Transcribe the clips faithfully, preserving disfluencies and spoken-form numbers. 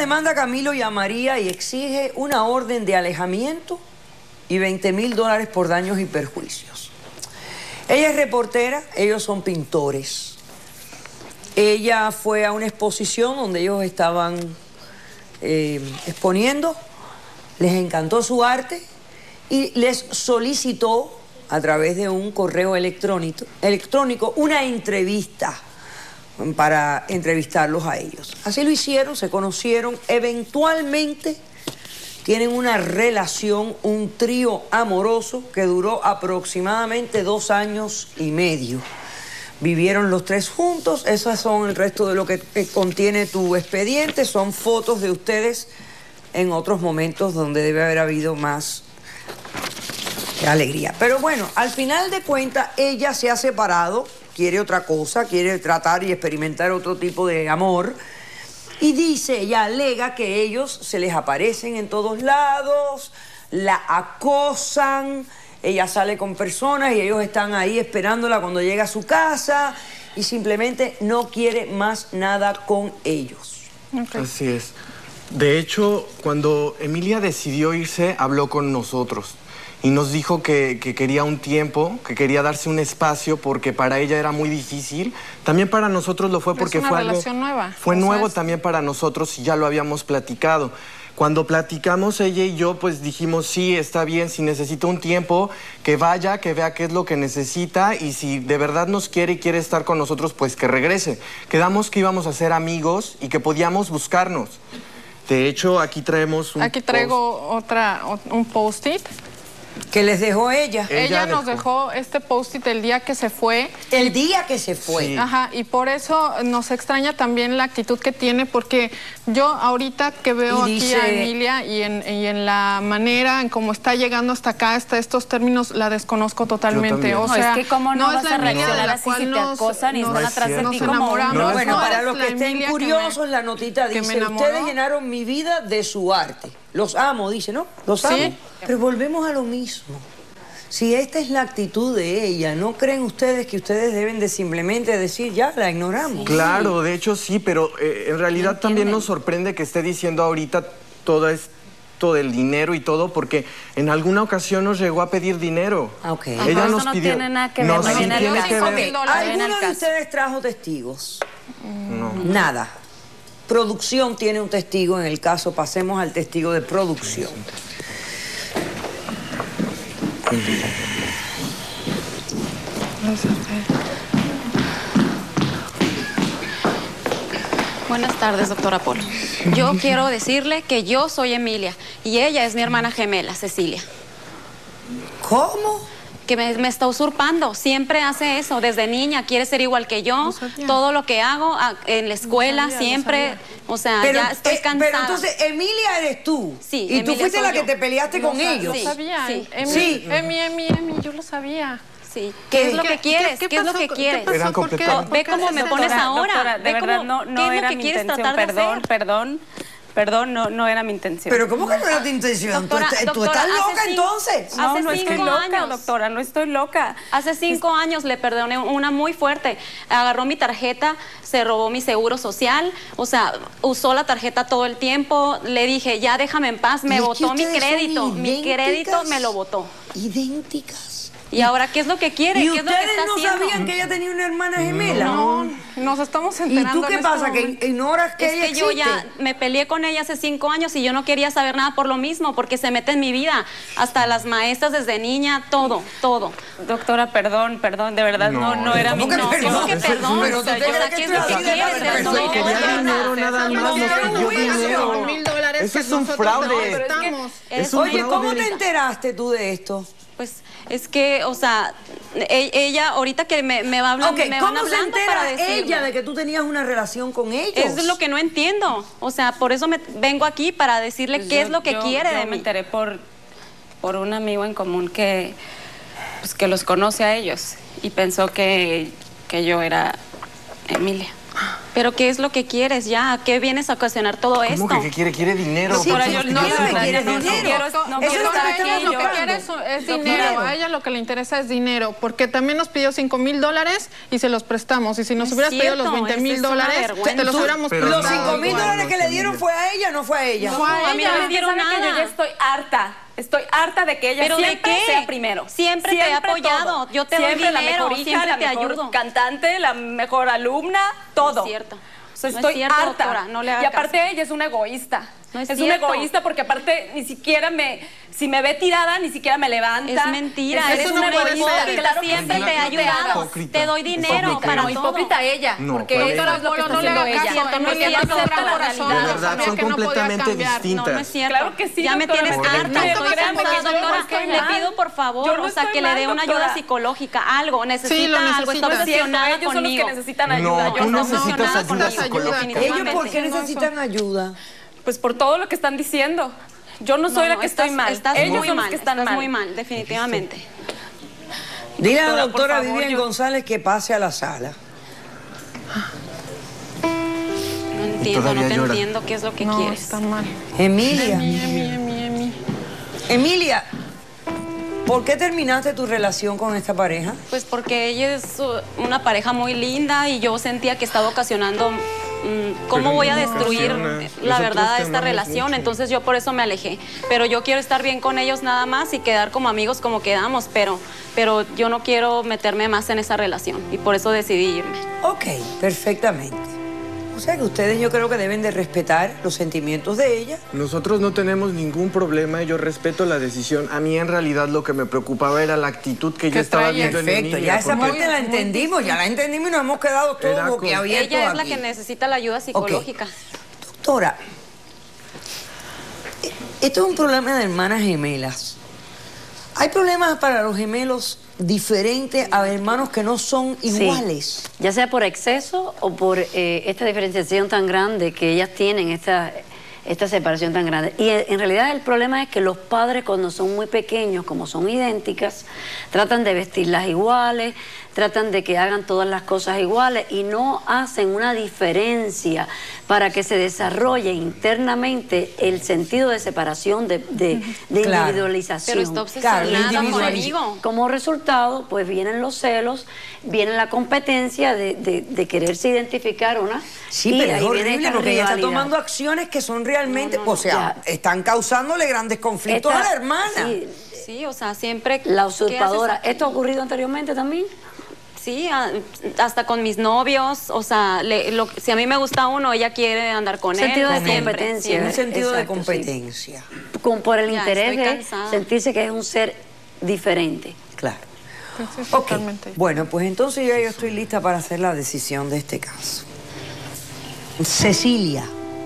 demanda a Camilo y a María y exige una orden de alejamiento y veinte mil dólares por daños y perjuicios. Ella es reportera, ellos son pintores. Ella fue a una exposición donde ellos estaban eh, exponiendo, les encantó su arte y les solicitó a través de un correo electrónico, electrónico una entrevista para entrevistarlos a ellos. Así lo hicieron, se conocieron, eventualmente tienen una relación, un trío amoroso que duró aproximadamente dos años y medio. Vivieron los tres juntos, esas son el resto de lo que contiene tu expediente, son fotos de ustedes en otros momentos donde debe haber habido más alegría. Pero bueno, al final de cuentas, ella se ha separado, quiere otra cosa, quiere tratar y experimentar otro tipo de amor, y dice, ella alega que ellos se les aparecen en todos lados, la acosan. Ella sale con personas y ellos están ahí esperándola cuando llega a su casa y simplemente no quiere más nada con ellos. Okay. Así es. De hecho, cuando Emilia decidió irse, habló con nosotros y nos dijo que, que quería un tiempo, que quería darse un espacio porque para ella era muy difícil. También para nosotros lo fue porque es una fue algo... relación nueva. Fue o nuevo sea, es... también para nosotros y ya lo habíamos platicado. Cuando platicamos ella y yo, pues dijimos, sí, está bien, si necesita un tiempo, que vaya, que vea qué es lo que necesita y si de verdad nos quiere y quiere estar con nosotros, pues que regrese. Quedamos que íbamos a ser amigos y que podíamos buscarnos. De hecho, aquí traemos un Aquí traigo post. otra, un post-it. Que les dejó ella. Ella, ella nos dejó. dejó este post-it el día que se fue. El día que se fue. Sí. Ajá, y por eso nos extraña también la actitud que tiene, porque yo ahorita que veo y dice... aquí a Emilia y en, y en la manera en cómo está llegando hasta acá, hasta estos términos, la desconozco totalmente. O no, sea, es que cómo no, no vas a reaccionar así si te acosan y nos, están atrás de ti como... No, bueno, para los que estén curiosos, la notita dice, ustedes llenaron mi vida de su arte. Los amo, dice, ¿no? Los amo. ¿Sí? Pero volvemos a lo mismo. Si esta es la actitud de ella, ¿no creen ustedes que ustedes deben de simplemente decir, ya, la ignoramos? Claro, de hecho sí, pero eh, en realidad también nos sorprende que esté diciendo ahorita todo esto del dinero y todo, porque en alguna ocasión nos llegó a pedir dinero. Okay. Ella Ajá, nos no pidió... tiene nada que ver, no, no sí viene tiene al que caso. ver. ¿Alguno de ustedes trajo testigos? No. Nada. Producción tiene un testigo en el caso, pasemos al testigo de producción. Buenas tardes, doctora Polo. Yo quiero decirle que yo soy Emilia y ella es mi hermana gemela, Cecilia. ¿Cómo? Que me, me está usurpando. Siempre hace eso. Desde niña quiere ser igual que yo. No todo lo que hago a, en la escuela, no sabía, siempre... No o sea, pero, ya estoy eh, cansada. Pero entonces, Emilia eres tú. Sí, Y Emilia tú fuiste la yo. que te peleaste no, con ellos. Lo sabía. Sí. Emi, sí. Emi, Emi, Emi, yo lo sabía. Sí. ¿Qué, ¿Qué es lo que quieres? ¿Qué, qué, qué es lo que quieres? ¿Qué pasó? ¿Por qué? Ve cómo me pones ahora. Doctora, de Ve verdad, cómo, no, no ¿qué es era lo que mi quieres intención. tratar de Perdón, hacer? perdón, perdón, no, no era mi intención. ¿Pero cómo que no era tu intención? Doctora, ¿Tú, estás, doctora, ¿tú estás loca cinco, entonces? No, hace no estoy cinco loca, años. doctora, no estoy loca. Hace cinco es... años le perdoné una muy fuerte. Agarró mi tarjeta, se robó mi seguro social, o sea, usó la tarjeta todo el tiempo. Le dije, ya déjame en paz, me botó mi crédito. Mi crédito me lo botó. Idénticas. ¿Y ahora qué es lo que quiere? ¿Y ¿Qué es lo que ustedes está no haciendo? sabían que ella tenía una hermana gemela? No, nos estamos enterando. ¿Y tú qué pasa? ¿Que ignoras que es ella que existe? yo ya me peleé con ella hace cinco años y yo no quería saber nada por lo mismo, porque se mete en mi vida. Hasta las maestras desde niña, todo, todo. Doctora, perdón, perdón, de verdad, no, no, no era mi intención. ¿Cómo que perdón? Pero O sea, tú te crees ¿qué que es lo que estoy así de quieres? mala No, persona. Quería dinero nada más, nos pidió dinero. Mil dólares. Eso es un fraude. Es un Oye, ¿cómo fraude. te enteraste tú de esto? Pues es que, o sea, e ella ahorita que me, me va hablando, Okay, me van ¿cómo se hablando entera para decirme. ella de que tú tenías una relación con ellos? Es lo que no entiendo. O sea, por eso me vengo aquí para decirle Pues qué yo, es lo que yo, quiere yo de me mí. enteré por, por un amigo en común que, pues, que los conoce a ellos y pensó que, que yo era Emilia. ¿Pero qué es lo que quieres ya? ¿A qué vienes a ocasionar todo esto? ¿Cómo que, que quiere? ¿Quiere dinero? Sí, Doctora, pues, yo ¿qué no, quiere? no, ¿Quiere no, no, dinero? quiero- no, Eso es lo quiero que estar estamos aquí. Lo que tocando. quiere es, es Dinero. dinero. A ella lo que le interesa es dinero, porque también nos pidió cinco mil dólares y se los prestamos. Y si nos No es hubieras pedido cierto, los veinte es- mil es una dólares, vergüenza. te los Tú- hubiéramos pero Los prestado. cinco mil igual, dólares no, que le dieron Emilia. fue a ella, no fue a ella. No, a a mí ella. no me dieron Sabe que yo nada. ya estoy harta. Estoy harta de que ella ¿Pero de siempre qué? sea primero. Siempre te he apoyado. todo. Yo te doy siempre la dinero, mejor hija, siempre la te mejor ayudo. cantante, la mejor alumna, todo. No es cierto. O sea, No es estoy cierto, harta. doctora, no le haga y aparte caso. ella es una egoísta. No es es cierto. una egoísta porque aparte ni siquiera me, si me ve tirada, ni siquiera me levanta. Es mentira, Es- eres Eso no una puede ser. hipócrita, Claro que siempre sí, te he no te ayudado, hagas. Hipócrita. te doy dinero Hipócrita. para No, todo. hipócrita ella, No, porque ¿cuál eso es? es lo que está No le haciendo haga ella. caso, Cierto, no es Emilia, cierto, no acepta doctora. corazón. De No verdad, sabía son que no podía completamente cambiar. distintas. No, no es cierto. Claro que sí, ya me doctora. tienes Correcto. harta, No, estoy créanme que cansada, yo no doctora. estoy Le mal. pido por favor, Yo no o sea, estoy que le mal, dé una doctora. ayuda psicológica, algo, necesita lo algo, está necesita. No es cierto, obsesionada ellos son los conmigo. que necesitan No, ayuda. tú yo no. necesitas obsesionada ayuda conmigo, psicológica. ¿Ellos por qué definitivamente. necesitan ayuda? Pues por todo lo que están diciendo. Yo no soy No, la no, que estás- estoy mal. Estás Ellos muy son mal, los que están estás mal. muy mal, definitivamente. Dile a la Doctora, por doctora favor, Vivian yo- González que pase a la sala. No entiendo, no todavía te llora. entiendo qué es lo que No, quieres. está mal. Emilia, Emi, Emi, Emi, Emi. Emilia, ¿por qué terminaste tu relación con esta pareja? Pues porque ella es uh, una pareja muy linda y yo sentía que estaba ocasionando mm, cómo Pero voy a no destruir ocasiona. la Nosotros verdad te de esta amamos relación. mucho. Entonces yo por eso me alejé. Pero yo quiero estar bien con ellos nada más y quedar como amigos como quedamos, pero, pero yo no quiero meterme más en esa relación y por eso decidí irme. Ok, perfectamente. O sea que ustedes yo creo que deben de respetar los sentimientos de ella. Nosotros no tenemos ningún problema y yo respeto la decisión. A mí en realidad lo que me preocupaba era la actitud que yo Que estaba traía. viendo en Perfecto, Emilia. ya esa porque- parte la entendimos, ya la entendimos y nos hemos quedado todos Era con- boquiabiertos Ella es la aquí. que necesita la ayuda psicológica. Doctora, e- esto es un problema de hermanas gemelas. ¿Hay problemas para los gemelos diferentes a hermanos que no son Sí, iguales? ya sea por exceso o por eh, esta diferenciación tan grande que ellas tienen, esta, esta separación tan grande. Y en, en realidad el problema es que los padres cuando son muy pequeños, como son idénticas, tratan de vestirlas iguales, tratan de que hagan todas las cosas iguales y no hacen una diferencia para que se desarrolle internamente el sentido de separación, de, de, de Claro. individualización. Pero está Claro, la obsesionada individualización. conmigo. Como resultado, pues vienen los celos, viene la competencia de, de- de quererse identificar una. Sí, y pero es ahí viene horrible esta porque ella está rivalidad. tomando acciones que son realmente, No, no, o sea, ya. están causándole grandes conflictos Esta- a la hermana. sí, Sí, o sea, siempre... la ¿qué haces usurpadora. aquí? ¿Esto ha ocurrido anteriormente también? Sí, a- hasta con mis novios, o sea, le- lo- si a mí me gusta uno, ella quiere andar con Sentido él. de siempre, competencia. siempre. un sentido de Exacto, sí. competencia. Con, por el Ya, interés estoy de cansada. sentirse que es un ser diferente. Claro. Entonces, Ok, totalmente. bueno, pues entonces ya yo estoy lista para hacer la decisión de este caso. Cecilia,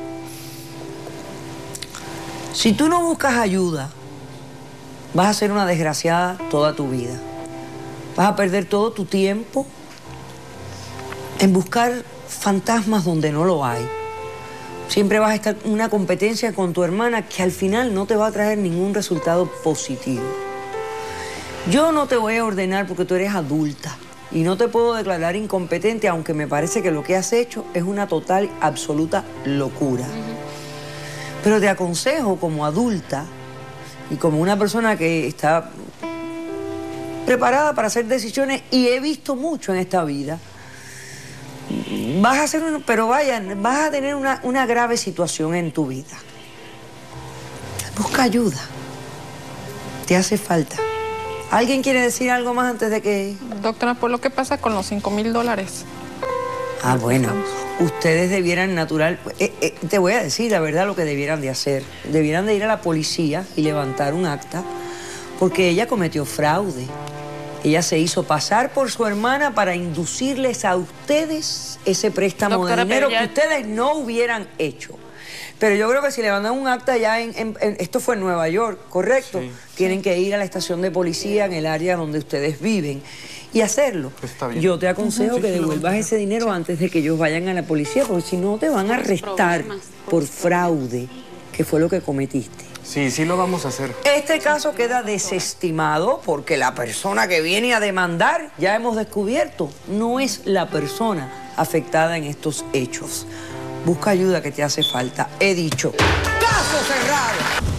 si tú no buscas ayuda, vas a ser una desgraciada toda tu vida. Vas a perder todo tu tiempo en buscar fantasmas donde no lo hay. Siempre vas a estar en una competencia con tu hermana que al final no te va a traer ningún resultado positivo. Yo no te voy a ordenar porque tú eres adulta y no te puedo declarar incompetente, aunque me parece que lo que has hecho es una total, absoluta locura. Pero te aconsejo como adulta y como una persona que está preparada para hacer decisiones y he visto mucho en esta vida, vas a hacer un, pero vaya, vas a tener una, una grave situación en tu vida. Busca ayuda. Te hace falta. ¿Alguien quiere decir algo más antes de que...? Doctora, por lo que pasa con los cinco mil dólares. Ah, bueno, ustedes debieran natural... eh, eh, te voy a decir la verdad lo que debieran de hacer. Debieran de ir a la policía y levantar un acta porque ella cometió fraude. Ella se hizo pasar por su hermana para inducirles a ustedes ese préstamo Doctora, de dinero pero ya- que ustedes no hubieran hecho. Pero yo creo que si le mandan un acta ya en, en- en- esto fue en Nueva York, ¿correcto? Sí. Tienen que ir a la estación de policía en el área donde ustedes viven y hacerlo. Está bien. Yo te aconsejo Sí, que sí, lo devuelvas vamos a ese dinero antes de que ellos vayan a la policía, porque si no te van a arrestar problemas, por fraude, que fue lo que cometiste. Sí, sí lo vamos a hacer. Este caso queda desestimado porque la persona que viene a demandar, ya hemos descubierto, no es la persona afectada en estos hechos. Busca ayuda que te hace falta. He dicho, caso cerrado.